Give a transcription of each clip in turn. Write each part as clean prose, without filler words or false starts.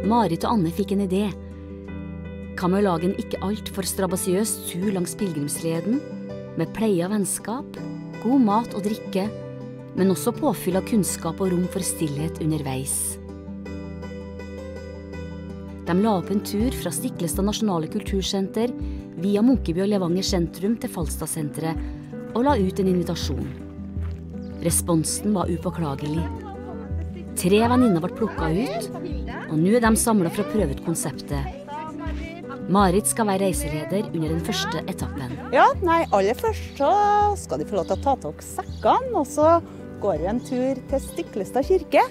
Marit og Anne fikk en idé. Hva med å lage en ikke alt for strabasiøs tur langs pilgrimsleden, med pleie av vennskap, god mat og drikke, men også påfyll av kunnskap og rom for stillhet underveis. De la opp en tur fra Stiklestad Nasjonale Kultursenter via Munkeby og Levanger sentrum til Falstadsenteret og la ut en invitasjon. Responsen var upåklagelig. 3 venninner ble plukket ut, og nå er de samlet for å prøve ut konseptet. Marit skal være reiseleder under den første etappen. Ja, aller først så skal de få lov til å ta tak sekkene, og så går vi en tur til Stiklestad kirke.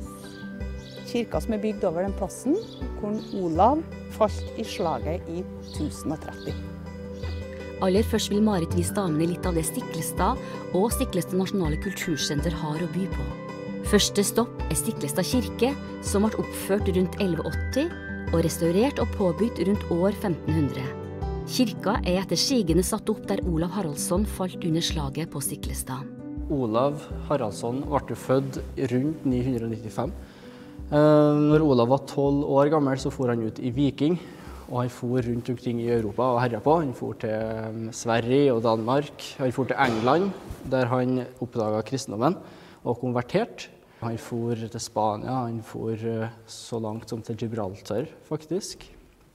Kirka som er bygd over den plassen hvor Olav falt i slaget i 1030. Aller først vil Marit vise damene litt av det Stiklestad og Stiklestad Nasjonale Kultursenter har å by på. Første stopp er Stiklestad kirke, som ble oppført rundt 1180 og restaurert og påbygd rundt år 1500. Kirka er etter sigende satt opp der Olav Haraldsson falt under slaget på Stiklestad. Olav Haraldsson ble født rundt 995. Når Olav var 12 år gammel, så for han ut i Viking, og han for rundt omkring i Europa og herja på. Han for til Sverige og Danmark, han for til England, der han oppdaget kristendommen og konverterte. Han for til Spania, han for så langt som til Gibraltar, faktisk.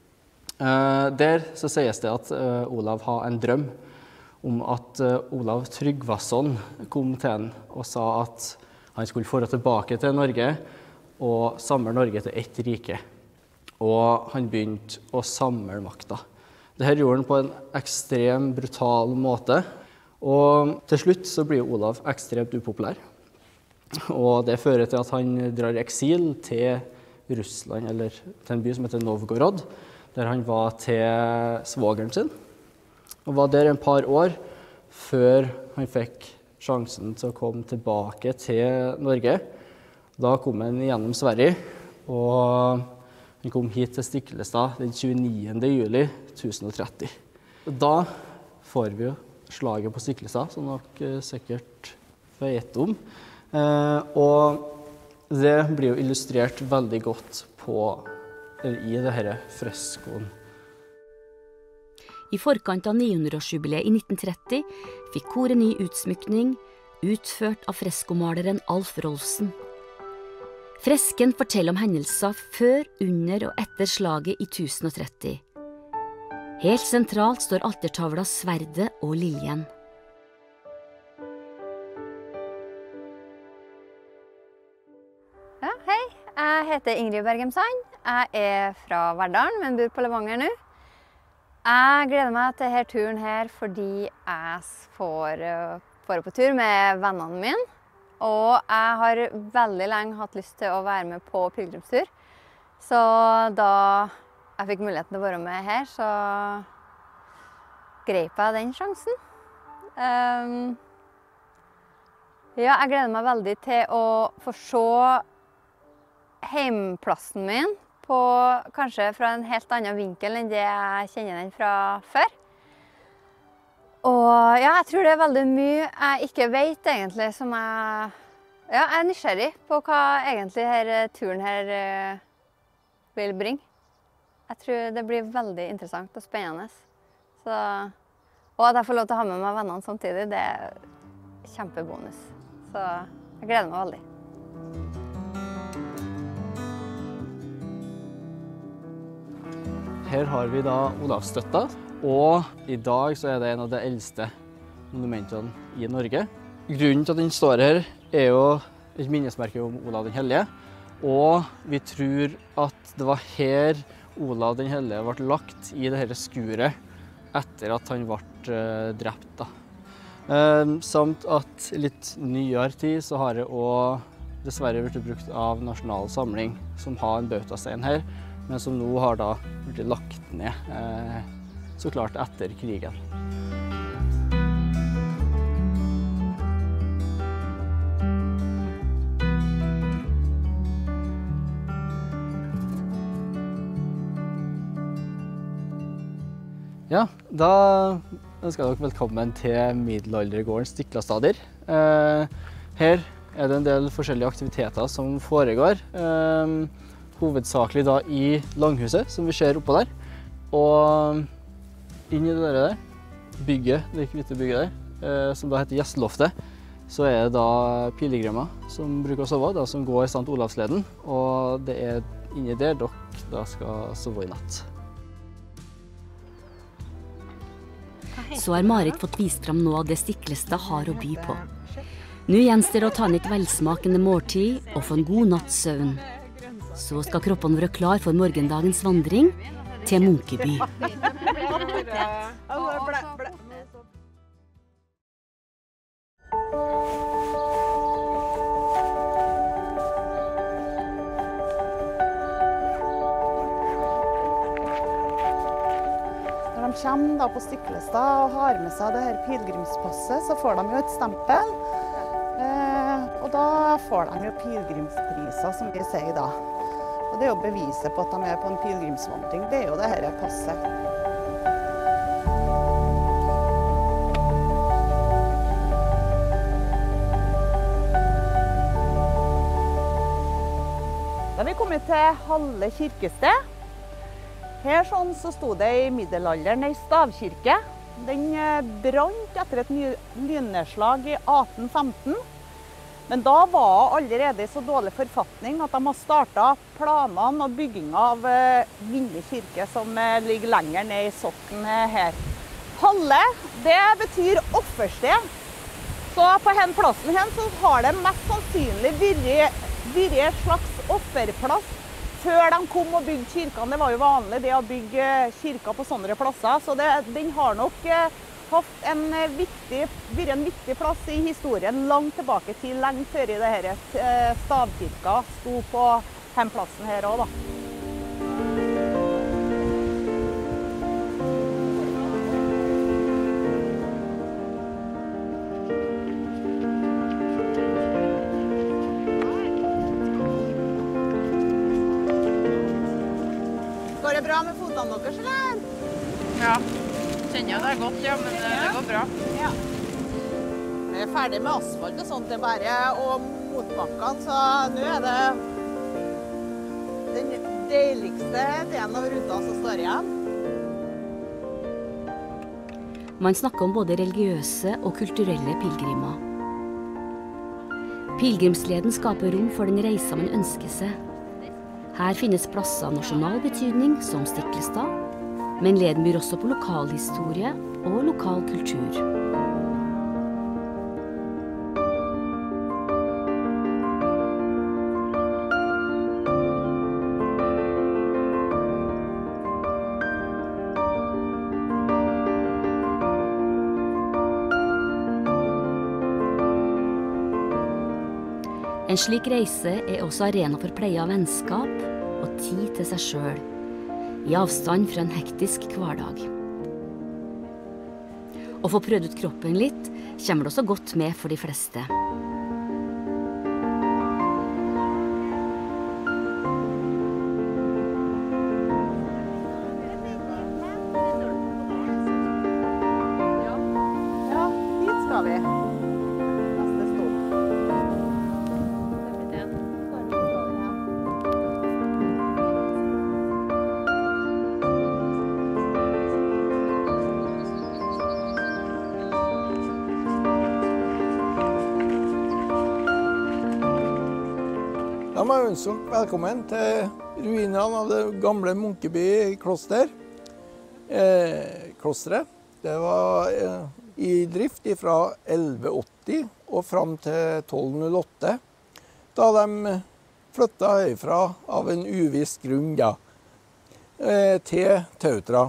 Der så sies det at Olav har en drøm om at Olav Tryggvason kom til han og sa at han skulle få tilbake til Norge og samle Norge til ett rike. Og han begynte å samle makta. Dette gjorde han på en ekstrem brutal måte, og til slutt så blir Olav ekstremt upopulær. Og det fører til at han drar i eksil til Russland, eller til en by som heter Novgorod, der han var til svogeren sin. Og var der en par år før han fikk sjansen til å komme tilbake til Norge. Da kom han gjennom Sverige, og han kom hit til Stiklestad den 29. juli 1030. Da får vi jo slaget på Stiklestad, som dere sikkert vet om. Og det blir jo illustrert veldig godt i denne freskoen. I forkant av 900-årsjubileet i 1930 fikk koret ny utsmykning, utført av freskomaleren Alf Rolfsen. Fresken forteller om hendelser før, under og etter slaget i 1030. Helt sentralt står altertavla Sverdet og Liljen. Ja, hei, jeg heter Ingrid Bergem Sand. Jeg er fra Verdalen, men bor på Levanger nå. Jeg gleder meg til denne turen her fordi jeg får på tur med vennene mine. Og jeg har veldig lenge hatt lyst til å være med på pilgrimstur. Så da jeg fikk muligheten til å være med her, så grep jeg den sjansen. Ja, jeg gleder meg veldig til å få se heimplassen min på kanskje fra en helt annen vinkel enn det jeg kjenner den fra før. Og ja, jeg tror det er veldig mye jeg ikke vet egentlig som jeg er nysgjerrig på hva egentlig turen her vil bringe. Jeg tror det blir veldig interessant og spennende. Og at jeg får lov til å ha med meg vennene samtidig, det er kjempebonus. Så jeg gleder meg veldig. Her har vi da Olavsstøtta. Og i dag så er det en av de eldste monumentene i Norge. Grunnen til at den står her er jo et minnesmerke om Olav den Hellige. Og vi tror at det var her Olav den Hellige ble lagt i dette skuret etter at han ble drept. Samt at litt nyere tid så har det også dessverre blitt brukt av Nasjonal Samling, som har en bautastein her, men som nå har da blitt lagt ned. Så klart etter krigen. Ja, da ønsker jeg dere velkommen til middelaldergården Stiklastader. Her er det en del forskjellige aktiviteter som foregår. hovedsakelig da i langhuset, som vi ser oppå der. Og inn i det der bygget, det hvite bygget der, som da heter Gjesteloftet, så er det da pilegrimer som bruker å sove, da, som går St. Olavsleden. Og det er inni der dere da skal sove i natt. Så har Marit fått vist fram noe av det Stiklestad har å by på. Nå gjenstår det å ta inn et velsmakende måltid og få en god natts søvn. Så skal kroppene være klar for morgendagens vandring til Munkeby. Når de kommer da på Stiklestad og har med seg det her pilegrimspasset, så får de jo et stempel. Og da får de jo pilegrimspriser, som vi sier da. Og det er jo beviset på at de er på en pilegrimsvandring. Det er jo det her passet. Da har vi kommet til Halle kirkested. Her sånn så sto det i middelalderen en stavkirke. Den brant etter et lynnedslag i 1815. Men da var hun allerede i så dårlig forfatning at de har startet planene og byggingen av Vinje kirke, som ligger lenger ned i sokken her. Halle, det betyr offersted. Så på denne plassen her så har det mest sannsynlig vært et slags offerplass før de kom og bygde kirkene. Det var jo vanlig det å bygge kirker på sånne plasser, så den har nok hatt vært en viktig plass i historien langt tilbake til lenge før i det her stavkirka sto på denne plassen her også, da. Går det bra med fotene deres, eller? Ja. Kjenner jeg det godt, ja, men det går bra. Ja. Vi er ferdig med asfalt og sånt, det bare, og motbakkene, så nå er det den deiligste delen av ruta som står igjen. Man snakker om både religiøse og kulturelle pilegrimer. Pilegrimsleden skaper rom for den reisa man ønsker seg. Her finnes plasser av nasjonal betydning, som Stiklestad, men leden byr også på lokalhistorie og lokal kultur. En slik reise er også arena for pleie av vennskap og tid til seg selv, i avstand fra en hektisk hverdag. Å få prøvd ut kroppen litt kommer det også godt med for de fleste. Ja, hit skal vi. Neste stopp. De har ønsket velkommen til ruinene av det gamle Munkeby kloster. Klosteret det var i drift fra 1180 og fram til 1208, da de flyttet herfra av en uviss grunn da, til Tautra.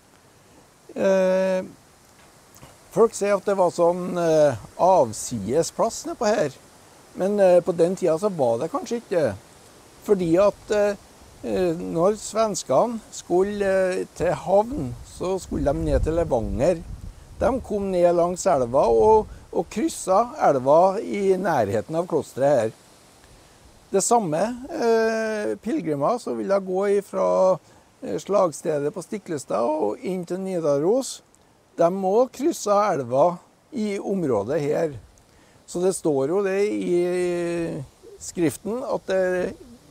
Folk sier at det var sånn avsidesplass nede på her. Men på den tida så var det kanskje ikke, fordi at når svenskene skulle til havn, så skulle de ned til Levanger. De kom ned langs elva og krysset elva i nærheten av klosteret her. Det samme pilgrimer som ville gå fra slagstedet på Stiklestad og inn til Nidaros, de må krysse elva i området her. Så det står jo det i skriften at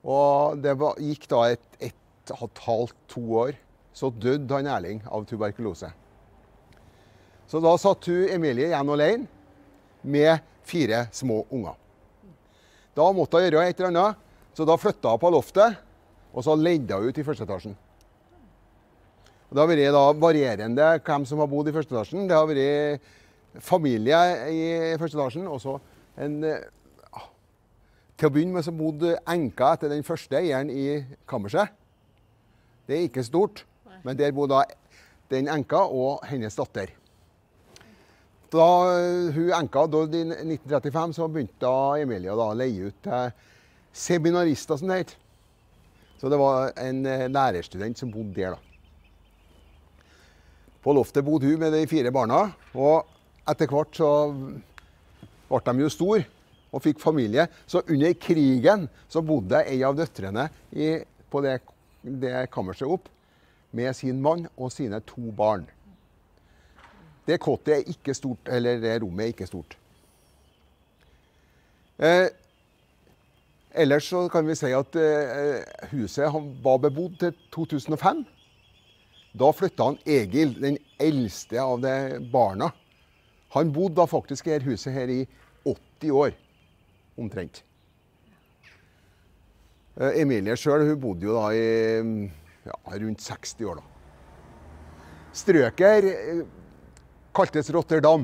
Og det gikk da et halvt, 2 år, så døde han Erling av tuberkulose. Så da satt hun Emilie igjen alene med 4 små unger. Da måtte hun gjøre et eller annet, så da flyttet hun på loftet, og så leide hun ut i første etasjen. Og det har vært da varierende hvem som har bodd i første etasjen. Det har vært familie i første etasjen, og så til å begynne med så bodde enka etter den første eieren i kammerset. Det er ikke stort, men der bodde da den enka og hennes datter. Da hun enka døde i 1935, så begynte Emilie å leie ut til seminarister, som det heter. Så det var en lærerstudent som bodde der da. På loftet bodde hun med de 4 barna, og etter hvert så ble de jo store og fikk familie. Så under krigen så bodde en av døtrene på det kammerset opp med sin mann og sine 2 barn. Det kottet er ikke stort, eller det rommet er ikke stort. Ellers så kan vi si at huset var bebodd til 2005. Da flyttet han Egil, den eldste av de barna. Han bodde da faktisk i dette huset her i 80 år, omtrent. Emilie selv, hun bodde jo da i rundt 60 år da. Strøket kaltes Rotterdam.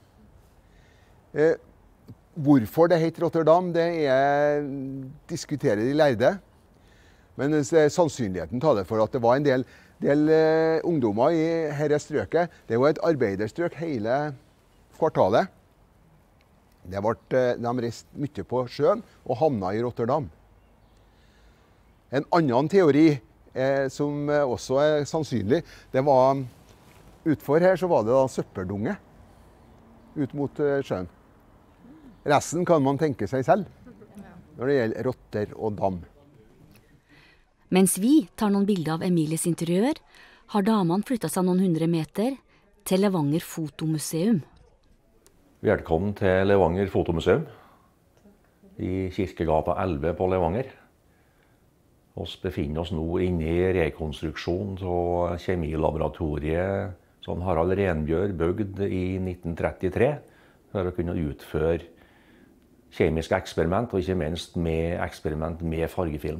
Hvorfor det heter Rotterdam, det diskuterer de lærde. Men sannsynligheten taler for at det var en del ungdommer i dette strøket. Det var et arbeiderstrøk hele kvartalet. De reiste mye på sjøen og havnet i Rotterdam. En annen teori som også er sannsynlig, det var utfor her så var det da søppeldunge ut mot sjøen. Resten kan man tenke seg selv når det gjelder rotter og dam. Mens vi tar noen bilder av Emilies interiør, har damene flyttet seg noen 100 meter til Levanger Fotomuseum. Velkommen til Levanger Fotomuseum i Kirkegata 11 på Levanger. Vi befinner oss nå inne i rekonstruksjon av kjemilaboratoriet som Harald Renbjør bygde i 1933 for å kunne utføre kjemiske eksperiment, og ikke minst eksperiment med fargefilm.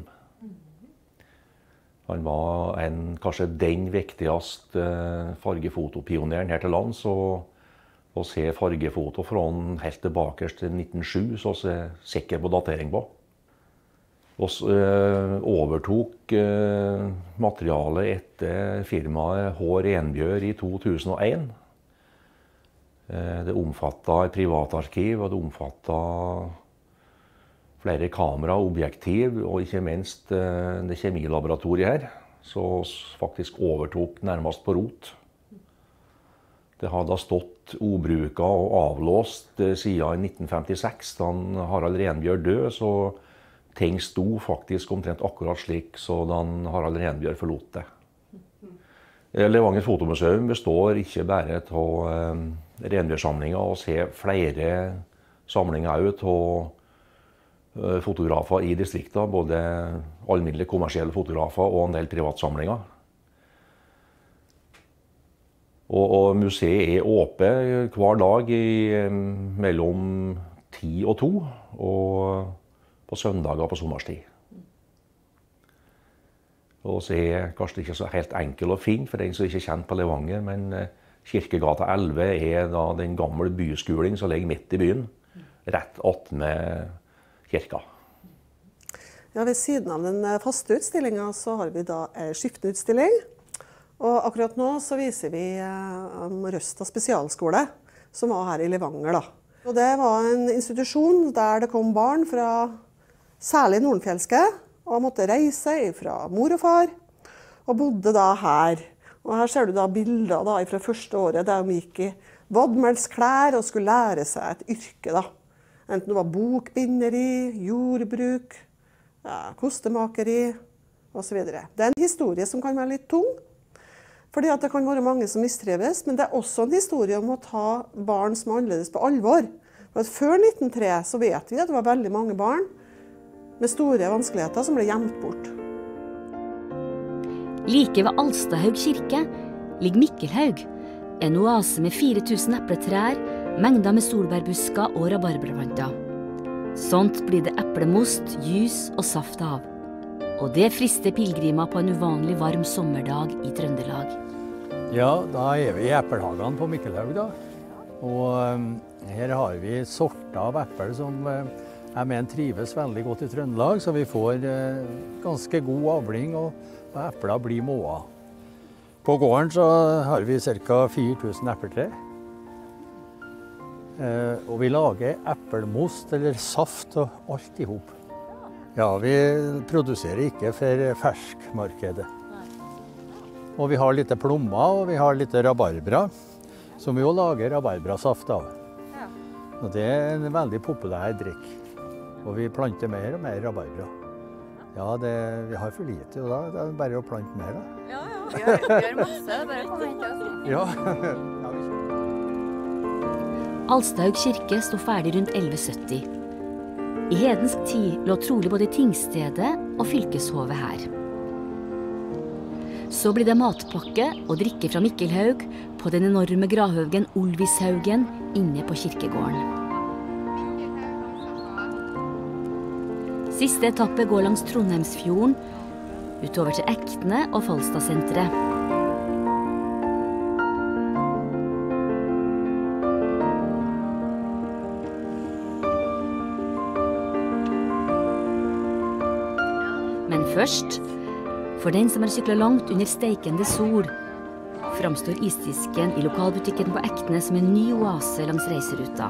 Han var kanskje den viktigste fargefotopioneren her til lands, og å se fargefoto fra helt tilbake til 1907, så er jeg sikker på datering på. Vi overtok materialet etter firmaet H. Renbjør i 2001. Det omfattet et privatarkiv, og det omfattet flere kamera, objektiv, og ikke minst det kjemilaboratoriet her, så faktisk overtok nærmest på rot. Det hadde stått obruket og avlåst siden 1956, da Harald Renbjør døde, så ting sto faktisk omtrent akkurat slik så da Harald Renbjør forlot det. Levanger Fotomuseum består ikke bare av Renbjør-samlinger, og ser flere samlinger ut av fotografer i distriktet, både alminnelige kommersielle fotografer og en del privatsamlinger. Og museet er åpent hver dag mellom 10 og 2, og på søndager på sommerstid. Og så er kanskje ikke så helt enkel å finne for den som ikke er kjent på Levanger, men Kirkegata 11 er da den gamle byskolen som ligger midt i byen, rett attmed kirka. Ja, ved siden av den faste utstillingen så har vi da skiftenutstilling. Og akkurat nå så viser vi Røsta spesialskole, som var her i Levanger da. Og det var en institusjon der det kom barn fra særlig Nordenfjelske, og måtte reise fra mor og far, og bodde da her. Og her ser du da bilder da fra første året der de gikk i vadmelsklær og skulle lære seg et yrke da. Enten det var bokbinderi, jordbruk, kostemakeri og så videre. Det er en historie som kan være litt tung, fordi at det kan være mange som mistrives, men det er også en historie om å ta barn som er annerledes på alvor. For at før 1903 så vet vi at det var veldig mange barn med store vanskeligheter som ble gjemt bort. Like ved Alstahaug kirke ligger Mikkelhaug, en oase med 4000 epletrær, mengder med solbærbusker og rabarberplanter. Sånt blir det eplemost, jus og saft av. Og det frister pilegrimer på en uvanlig varm sommerdag i Trøndelag. Ja, da vi i eplehagene på Mikkelhaug da. Og her har vi sorter av eppel som jeg mener trives veldig godt i Trøndelag, så vi får ganske god avling og epler blir måa. På gården så har vi ca. 4000 epletre. Og vi lager eppelmost eller saft og alt i hop. Ja, vi produserer ikke for ferskmarkedet. Og vi har litt plommer og vi har litt rabarbra, som vi jo lager rabarbrasaft av. Og det er en veldig populær drikk. Og vi planter mer og mer rabarbra. Ja, vi har for lite, og da det er bare å plante mer da. Ja, vi gjør masse, det er bare å komme hit til oss. Ja. Alstahaug kirke stod ferdig rundt 1170. I hedensk tid lå trolig både tingstedet og fylkeshovet her. Så blir det matpakke og drikke fra Mikkelhaug på den enorme gravhaugen Olvishaugen inne på kirkegården. Siste etappe går langs Trondheimsfjorden, utover til Ekne og Falstadsenteret. Men først, for den som har syklet langt under steikende sol, framstår isdisken i lokalbutikken på Ekne som en ny oase langs reiseruta.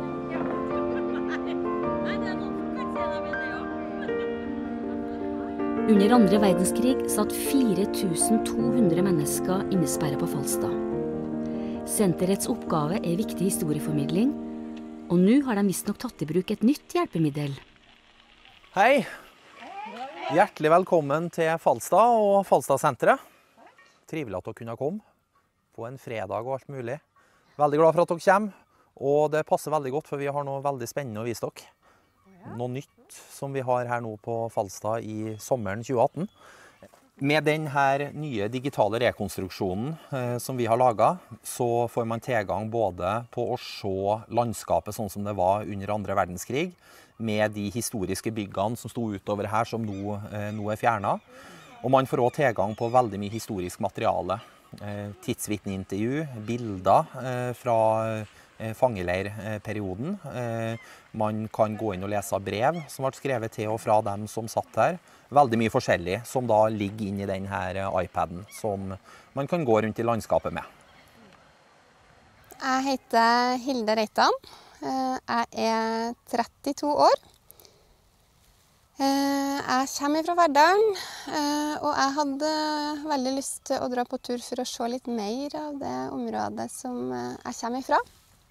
Under andre verdenskrig satt 4200 mennesker innesperret på Falstad. Senterets oppgave er viktig historieformidling, og nå har de visstnok tatt i bruk et nytt hjelpemiddel. Hei! Hjertelig velkommen til Falstad og Falstadsenteret. Trivelig at dere kunne komme på en fredag og alt mulig. Veldig glad for at dere kommer, og det passer veldig godt, for vi har noe veldig spennende å vise dere. Noe nytt som vi har her nå på Falstad i sommeren 2018. Med denne nye digitale rekonstruksjonen som vi har laget, så får man tilgang både på å se landskapet sånn som det var under andre verdenskrig, med de historiske byggene som stod utover her som nå er fjernet. Og man får også tilgang på veldig mye historisk materiale. Tidsvitneintervju, bilder fra fangeleirperioden. Man kan gå inn og lese brev som ble skrevet til og fra dem som satt her. Veldig mye forskjellig som da ligger inn i denne iPaden som man kan gå rundt i landskapet med. Jeg heter Hilde Reitan. Jeg er 32 år. Jeg kommer fra Verdalen, og jeg hadde veldig lyst til å dra på tur for å se litt mer av det området som jeg kommer fra.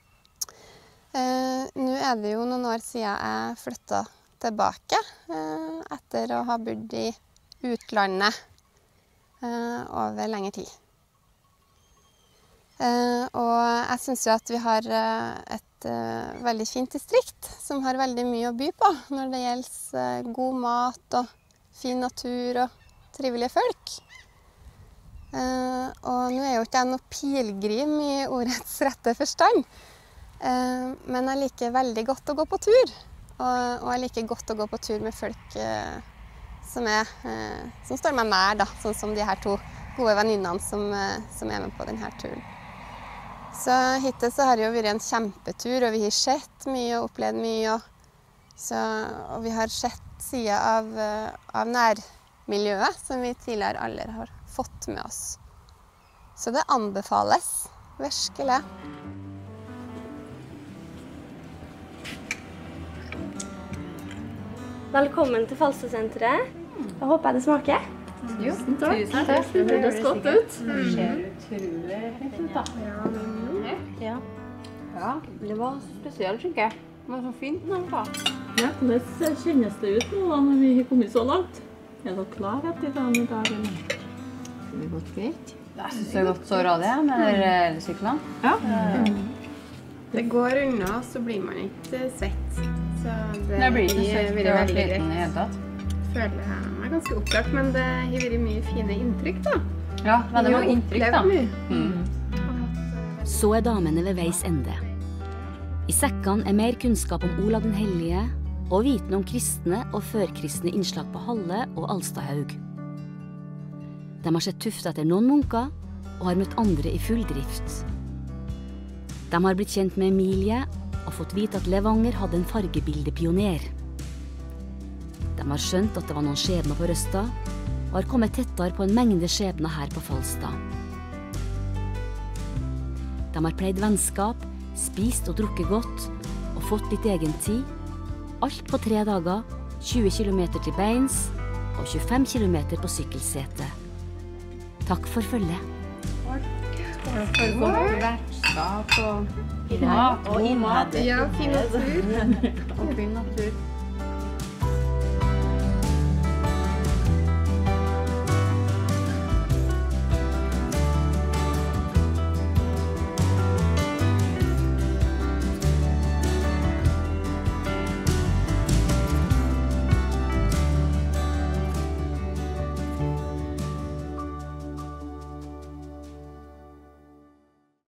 Nå er det jo noen år siden jeg flyttet tilbake, etter å ha bodd i utlandet over lengre tid. Og jeg synes jo at vi har et veldig fint distrikt, som har veldig mye å by på når det gjelder god mat og fin natur og trivelige folk. Og nå er jo ikke jeg noe pilegrim i ordets rette forstand, men jeg liker veldig godt å gå på tur, og jeg liker godt å gå på tur med folk som står meg nær, da, sånn som de her to gode venninnene som er med på denne turen. Så hittil så har det jo vært en kjempetur, og vi har sett mye og opplevd mye, og vi har sett sider av nærmiljøet som vi tidligere aldri har fått med oss. Så det anbefales, virkelig. Velkommen til Falstadsenteret. Jeg håper det smaker. Jo, tusen takk. Det høres godt ut. Det ser utrolig fint ut da. Ja, det var spesielt, synes jeg. Det var så fint nå da. Ja, hvordan kjennes det ut nå når vi har kommet så langt? Er dere klar etter denne dagen? Det har gått greit. Jeg synes det har gått så radig med syklene. Ja. Det går unna, så blir man ikke svett. Så Det blir ikke så har vært veldig sliten i greit. hele tatt. Føler jeg meg ganske oppklart, men det har vært mye fine inntrykk, da. Ja, veldig mange inntrykk, da. Så damene ved veis ende. I sekkene mer kunnskap om Olav den hellige, og viten om kristne og førkristne innslag på Halle og Alstahaug. De har sett tuftet etter noen munker, og har møtt andre i full drift. De har blitt kjent med Emilie, og fått vite at Levanger hadde en fargebildepioner. De har skjønt at det var noen skjebner på Røsta, og har kommet tettere på en mengde skjebner her på Falstad. De har pleid vennskap, spist og drukket godt, og fått litt egen tid. Alt på 3 dager, 20 km til beins, og 25 km på sykkelsete. Takk for følget. For godt vertskap og mat. Og innhold. Ja, fin natur. Og fin natur.